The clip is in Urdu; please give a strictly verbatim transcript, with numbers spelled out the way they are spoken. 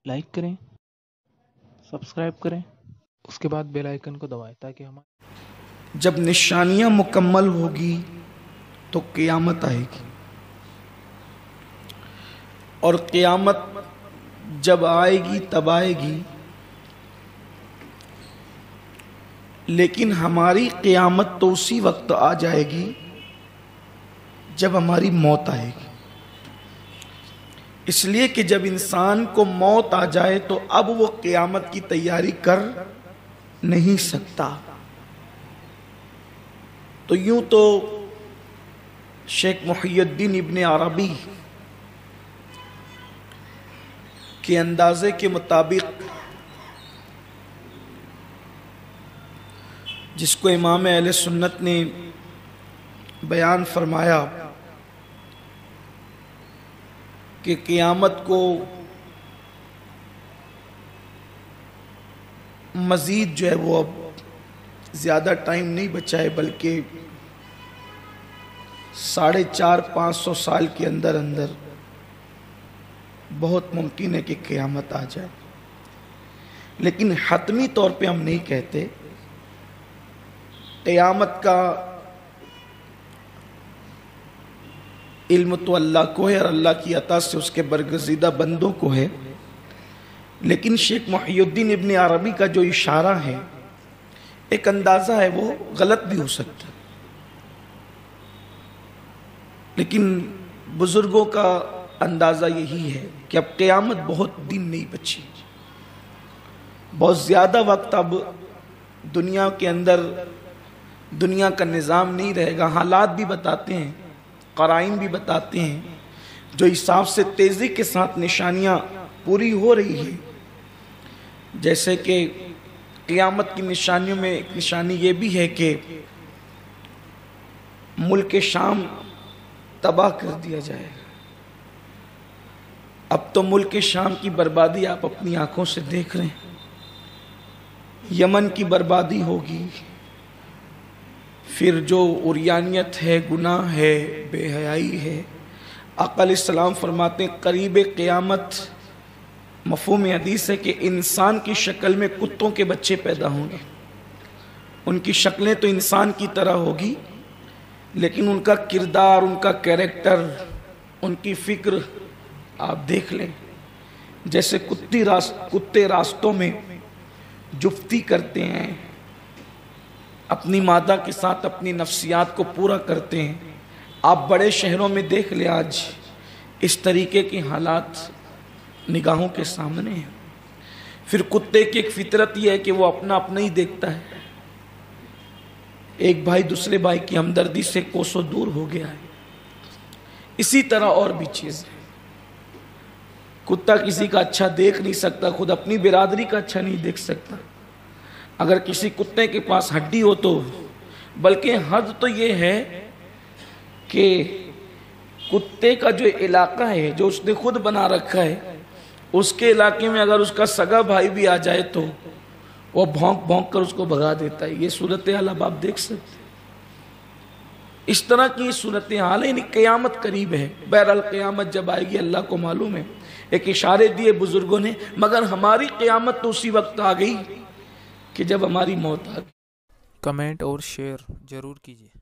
لائک کریں، سبسکرائب کریں، اس کے بعد بیل آئیکن کو دبائیں تاکہ ہمارے جب نشانیاں مکمل ہوگی تو قیامت آئے گی، اور قیامت جب آئے گی تب آئے گی، لیکن ہماری قیامت تو اسی وقت آ جائے گی جب ہماری موت آئے گی۔ اس لیے کہ جب انسان کو موت آ جائے تو اب وہ قیامت کی تیاری کر نہیں سکتا۔ تو یوں تو شیخ محی الدین ابن عربی کے اندازے کے مطابق، جس کو امام اہل سنت نے بیان فرمایا کہ قیامت کو مزید جو ہے وہ اب زیادہ ٹائم نہیں بچا ہے، بلکہ ساڑھے چار پانچ سو سال کے اندر اندر بہت ممکن ہے کہ قیامت آ جائے، لیکن حتمی طور پہ ہم نہیں کہتے۔ قیامت کا علم تو اللہ کو ہے اور اللہ کی عطا سے اس کے برگزیدہ بندوں کو ہے، لیکن شیخ محی الدین ابن عربی کا جو اشارہ ہے، ایک اندازہ ہے، وہ غلط بھی ہو سکتا ہے، لیکن بزرگوں کا اندازہ یہی ہے کہ اب قیامت بہت دن نہیں بچی، بہت زیادہ وقت اب دنیا کے اندر دنیا کا نظام نہیں رہے گا۔ حالات بھی بتاتے ہیں، قرائن بھی بتاتے ہیں، جو حساب سے تیزی کے ساتھ نشانیاں پوری ہو رہی ہیں، جیسے کہ قیامت کی نشانیوں میں ایک نشانی یہ بھی ہے کہ ملک شام تباہ کر دیا جائے گا۔ اب تو ملک شام کی بربادی آپ اپنی آنکھوں سے دیکھ رہے ہیں، یمن کی بربادی ہوگی، پھر جو عریانیت ہے، گناہ ہے، بے حیائی ہے۔ آقا علیہ السلام فرماتے ہیں قریب قیامت مفہوم حدیث ہے کہ انسان کی شکل میں کتوں کے بچے پیدا ہوں گے، ان کی شکلیں تو انسان کی طرح ہوگی، لیکن ان کا کردار، ان کا کیریکٹر، ان کی فکر آپ دیکھ لیں، جیسے کتی راست کتے راستوں میں جفتی کرتے ہیں، اپنی مادہ کے ساتھ اپنی نفسیات کو پورا کرتے ہیں۔ آپ بڑے شہروں میں دیکھ لیں، آج اس طریقے کے حالات نگاہوں کے سامنے ہیں۔ پھر کتے کی ایک فطرت یہ ہے کہ وہ اپنا اپنا ہی دیکھتا ہے، ایک بھائی دوسرے بھائی کی ہمدردی سے کوسوں دور ہو گیا ہے۔ اسی طرح اور بھی چیز ہے، کتا کسی کا اچھا دیکھ نہیں سکتا، خود اپنی برادری کا اچھا نہیں دیکھ سکتا۔ اگر کسی کتے کے پاس ہڈی ہو تو، بلکہ حد تو یہ ہے کہ کتے کا جو علاقہ ہے، جو اس نے خود بنا رکھا ہے، اس کے علاقے میں اگر اس کا سگا بھائی بھی آ جائے تو وہ بھونک بھونک کر اس کو بھگا دیتا ہے۔ یہ صورتحال اب آپ دیکھ سکتے ہیں، اس طرح کی صورتحال ہے، یعنی قیامت قریب ہے۔ بہرحال قیامت جب آئے گی اللہ کو معلوم ہے، ایک اشارے دیے بزرگوں نے، مگر ہماری قیامت تو اسی وقت آ گئی کہ جب ہماری موت آ گئی۔ کمنٹ اور شیئر ضرور کیجیے۔